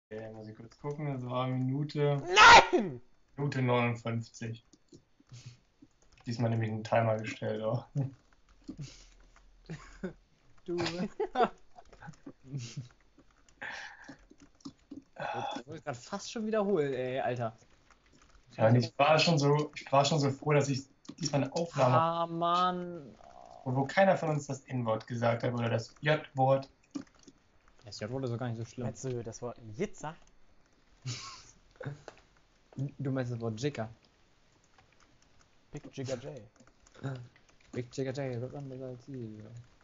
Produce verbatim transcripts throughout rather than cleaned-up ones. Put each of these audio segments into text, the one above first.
Okay, muss ich kurz gucken, das war Minute, Nein! Minute neunundfünfzig. Diesmal nämlich einen Timer gestellt auch. Du. Ich wollte gerade fast schon wiederholen, ey, Alter. Ja, und ich war schon so, ich war schon so froh, dass ich diesmal eine Aufnahme, Ah, Mann. wo, wo keiner von uns das N-Wort gesagt hat oder das J-Wort. Das J wurde so gar nicht so schlimm. Meinst du, das Wort Jitzer? Du meinst das Wort Jigger. Big Jigger J. Big Jigger J, wird anders als sie.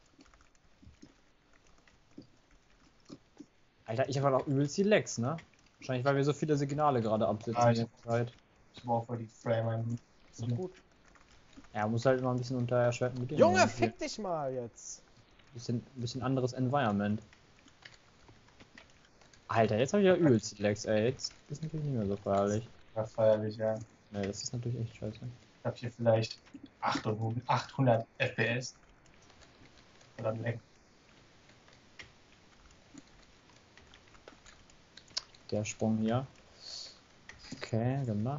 Alter, ich habe halt auch übelst die Lags, ne? Wahrscheinlich, weil wir so viele Signale gerade absitzen Ah, in ich- der Zeit. Ich war auch vor die Frame ein. Ist doch gut. Ja, muss halt immer ein bisschen unter erschwerten Bedingungen. Junge, spielen. fick dich mal jetzt! Bisschen, bisschen anderes Environment. Alter, jetzt habe ich ja übelst die Lags, ey. Jetzt ist natürlich nicht mehr so feierlich. Das feierlich, ja. Ne, das ist natürlich echt scheiße. Ich habe hier vielleicht achthundert F P S. Oder Lag. Der Sprung hier. Okay, gemacht.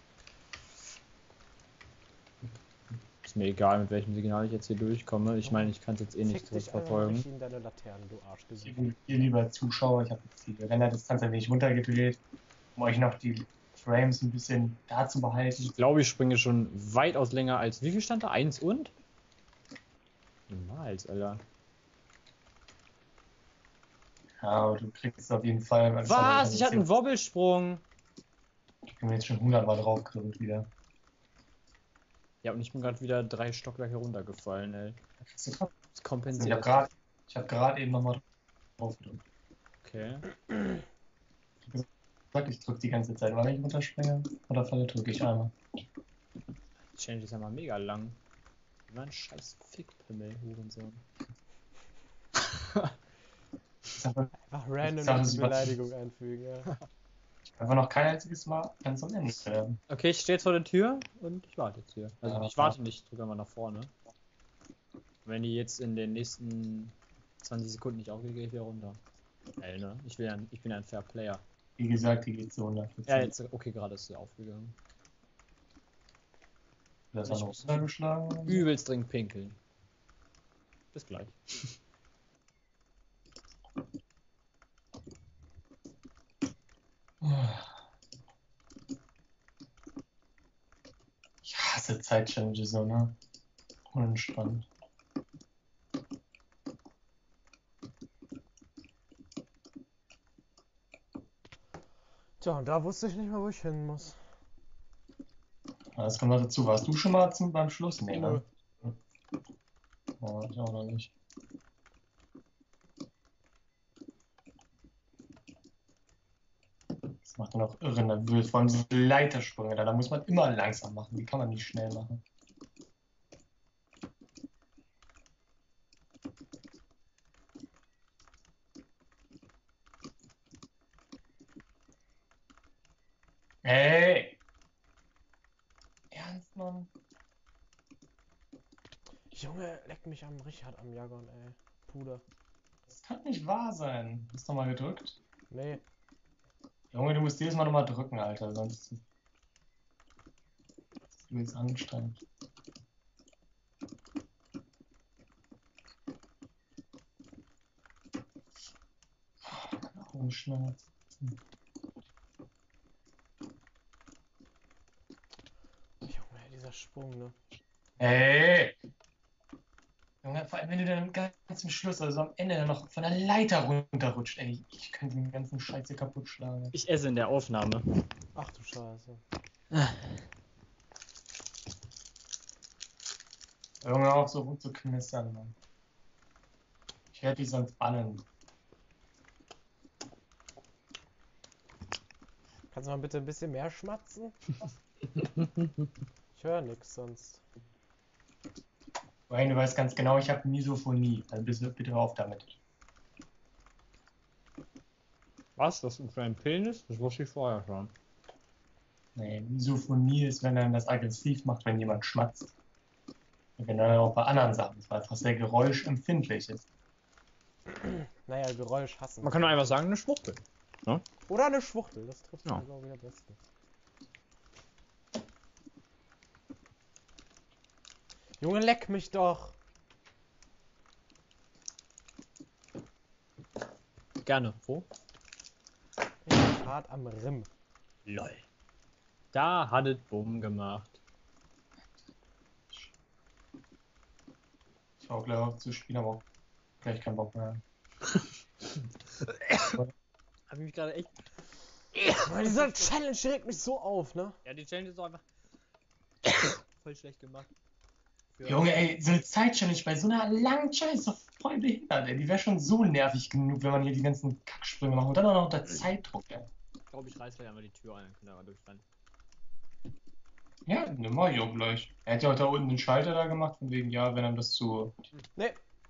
Ist mir egal, mit welchem Signal ich jetzt hier durchkomme. Ich meine, ich kann es jetzt eh nicht Fick dich einfach zurückverfolgen. nicht in deine Laternen, du Arschgesicht. Ihr, ihr lieber Zuschauer, ich habe jetzt die Renderdistanz ein wenig runtergedreht, um euch noch die Frames ein bisschen da zu behalten. Ich glaube, ich springe schon weitaus länger als. Wie viel stand da? Eins und? Niemals, Alter. Ja, aber du kriegst auf jeden Fall. Was? Ich hatte einen Wobbelsprung. Ich bin jetzt schon hundert Mal drauf gedrückt wieder. Ja, und ich bin gerade wieder drei Stockwerke runtergefallen, ey. Das ist krass. Das Ich kompensiert. habe gerade ich hab grad eben nochmal drauf gedrückt. Okay. Ich hab gesagt, ich drücke die ganze Zeit, weil ich runterspringe oder falle, drücke ich einmal. Die Challenge ist ja mal mega lang. Immer ein scheiß Fickpimmel, Hurensohn. Ich habe Einfach random Sag, eine das war- Beleidigung einfügen, ja. einfach noch kein einziges Mal ganz am Ende werden. Okay, ich stehe jetzt vor der Tür und ich warte jetzt hier. Also Ja, ich warte nicht, ich drücke mal nach vorne. Wenn die jetzt in den nächsten zwanzig Sekunden nicht aufgeht, gehe ich wieder runter. Ey, ne? Ich, will ja, ich bin ja ein Fair Player. Wie gesagt, die geht so hundert Prozent. Ja, jetzt, okay, gerade ist sie aufgegangen. Das hat noch runtergeschlagen. Übelst dringend pinkeln. Bis gleich. Ich hasse Zeit-Challenges so, ne? Unentspannt. Tja, und da wusste ich nicht mehr, wo ich hin muss. Ja, das kommt noch dazu. Warst du schon mal zum, beim Schluss? Nee, Nö. ne? Ja, ich auch noch nicht. Das macht dann auch irre nervös. Vor allem diese Leitersprünge da, da muss man immer langsam machen. Die kann man nicht schnell machen. Ey! Ernst, Mann? Junge, leck mich am Richard am Jagon, ey. Puder. Das kann nicht wahr sein. Hast du noch mal gedrückt? Nee. Junge, du musst jedes Mal nochmal drücken, Alter, sonst ist du jetzt anstrengend. Augenschmerz. Junge, dieser Sprung, ne? Ey! Junge, vor allem wenn du dann ganz zum Schluss, also am Ende dann noch von der Leiter runterrutscht, ey, ich könnte den ganzen Scheiß hier kaputt schlagen. Ich esse in der Aufnahme. Ach du Scheiße. Junge, auch so rum zu knistern, Mann. Ich werde dich sonst bannen. Kannst du mal bitte ein bisschen mehr schmatzen? Ich höre nix sonst. Wayne, du weißt ganz genau, ich habe Misophonie. Also bitte, bitte hör auf damit. Was? Das für ein Pillen ist? Das wusste ich vorher schon. Nee, Misophonie ist, wenn er das aggressiv macht, wenn jemand schmatzt. Und wenn er auch bei anderen Sachen ist, weil einfach sehr geräuschempfindlich ist. Naja, Geräusch hassen. Man kann doch einfach sagen, eine Schwuchtel. Ja? Oder eine Schwuchtel, das trifft Ja. ja. glaube ich am besten. Junge, leck mich doch! Gerne. Wo? Richtig hart am Rimm. Lol. Da hat es Bumm gemacht. Ich war auch gleich auf zu spielen, aber auch gleich keinen Bock mehr. Hab ich mich gerade echt. Weil dieser Challenge regt mich so auf, ne? Ja, die Challenge ist doch einfach voll schlecht gemacht. Für Junge, ey, so eine Zeit-Challenge bei so einer langen Challenge ist doch voll behindert, ey. Die wäre schon so nervig genug, wenn man hier die ganzen Kacksprünge macht und dann auch noch unter Zeitdruck, ey. Ich glaube, ich reiß gleich einmal die Tür ein, dann können wir mal durchrennen. Ja, ne, mach ich auch gleich. Er hat ja auch da unten den Schalter da gemacht, von wegen, ja, wenn er das zu. Nee.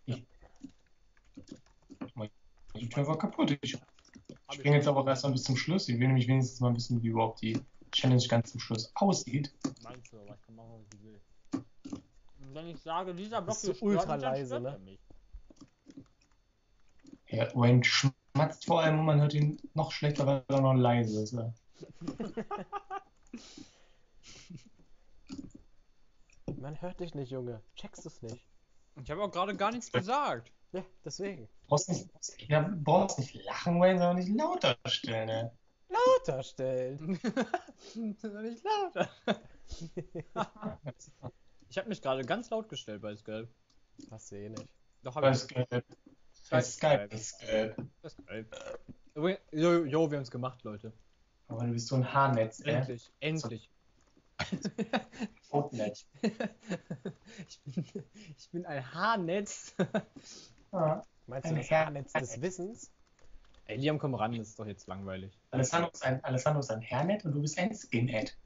Die Tür war kaputt. Ich Hab springe jetzt aber auch erst mal bis zum Schluss. Ich will nämlich wenigstens mal wissen, wie überhaupt die Challenge ganz zum Schluss aussieht. Meinst du, aber ich kann machen, was ich will. Und wenn ich sage, dieser Block Ist so hier stört ultra mich, dann leise, stört ne? er mich. Ja, Wayne schmatzt vor allem und man hört ihn noch schlechter, weil er noch leise ist. Ja. Man hört dich nicht, Junge. Checkst es nicht. Ich habe auch gerade gar nichts gesagt. Ja, deswegen. Brauchst nicht, ja, brauchst nicht lachen, Wayne, sondern nicht lauter stellen, ne? Lauter stellen. Das ist doch nicht lauter. Ich habe mich gerade ganz laut gestellt bei Skype. Hast du eh nicht. Doch, Bei habe ich. Skype. Bei Skype. Bei Skype. Bei Skype. Übrigens- Jo, jo, wir haben es gemacht, Leute. Aber du bist so ein Haarnetz, ey. Endlich, endlich. Hautnetz. ich, bin, ich bin ein Haarnetz. Ja. Meinst du Ein das Herr- Haarnetz des Wissens? Ey, Liam, komm ran, das ist doch jetzt langweilig. Alessandro ist ein, Alessandro ist ein Hairnet und du bist ein Skinhead.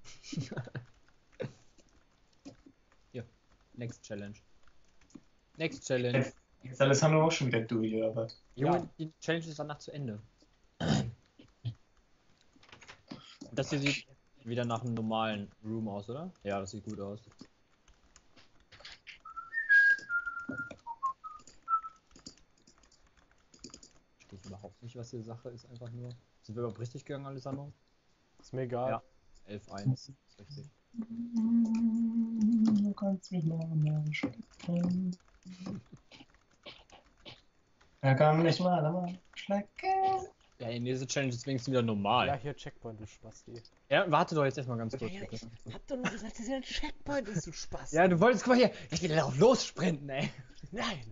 Next Challenge. Next Challenge. Jetzt, jetzt ist Alessandro auch schon wieder durch, oder was? Junge, Ja. die Challenge ist danach zu Ende. Das hier sieht wieder nach einem normalen Room aus, oder? Ja, das sieht gut aus. Ich verstehe überhaupt nicht, was die Sache ist, einfach nur. Sind wir überhaupt richtig gegangen, Alessandro? Ist mir egal. Ja. elf eins, ist richtig. Du kannst mich mal schlecken. Er kann mich mal schlecken. Ja, in dieser Challenge ist wenigstens wieder Ja, normal. hier Checkpoint, du Spasti. Ja, warte doch jetzt erstmal ganz kurz. Ja, bitte. ich hab doch nur gesagt, dass hier ein Checkpoint ist, du Spasti. Ja, du wolltest, guck mal hier, ich will darauf lossprinten, ey. Nein.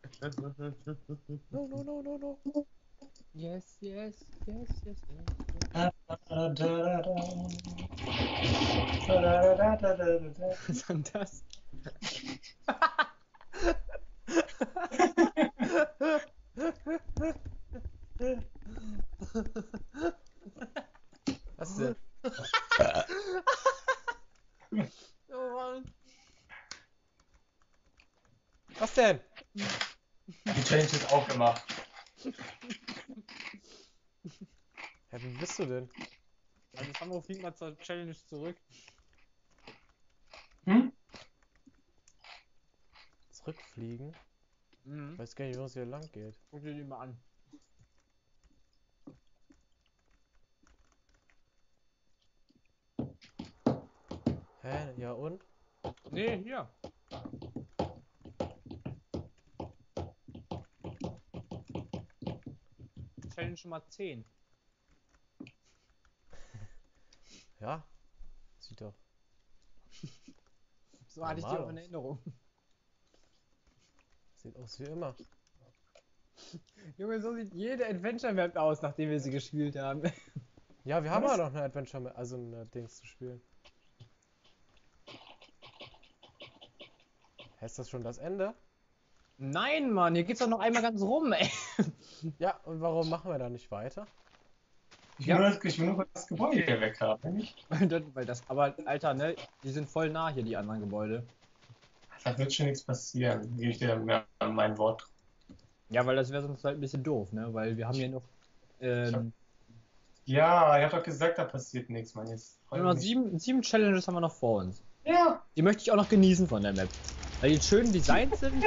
No, no, no, no, no. Yes, yes, yes, yes, yes. Da, da, da, da, da. Da, da, da, da, da, da. Was ist denn das? Was denn? Oh Mann. Was denn? Die Challenge ist auch gemacht. Hä, wie bist du denn? Alessandro fliegt mal zur Challenge zurück. Hm? Zurückfliegen? Mhm. Ich weiß gar nicht, wo es hier lang geht. Guck dir die mal an. Hä? Ja und? Nee, hier. Challenge Nummer zehn. Ja? Sieht doch. So hatte ich die Normal auch in aus. Erinnerung. Sieht aus wie immer. Junge, so sieht jede Adventure Map aus, nachdem wir sie gespielt haben. Ja, wir haben Was? ja noch eine Adventure, Map- also ein Dings zu spielen. Hä, ist das schon das Ende? Nein, Mann, hier geht's doch noch einmal ganz rum, ey. Ja, und warum machen wir da nicht weiter? Ich Ja. will nur das, ich will nur das Gebäude hier weg haben. Nicht? Weil das, weil das, aber Alter, ne, die sind voll nah hier, die anderen Gebäude. Da wird schon nichts passieren. Da gebe ich dir mehr an mein Wort. Ja, weil das wäre sonst halt ein bisschen doof, ne, weil wir haben hier noch, ähm, Ja, ich hab doch gesagt, da passiert nichts, Mann. Jetzt wir haben noch sieben, sieben Challenges haben wir noch vor uns. Ja. Die möchte ich auch noch genießen von der Map. Weil die schönen Designs sind.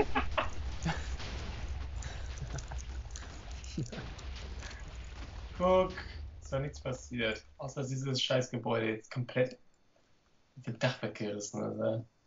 Guck. da nichts passiert. Außer dass dieses Scheißgebäude jetzt komplett mit dem Dach weggerissen ist.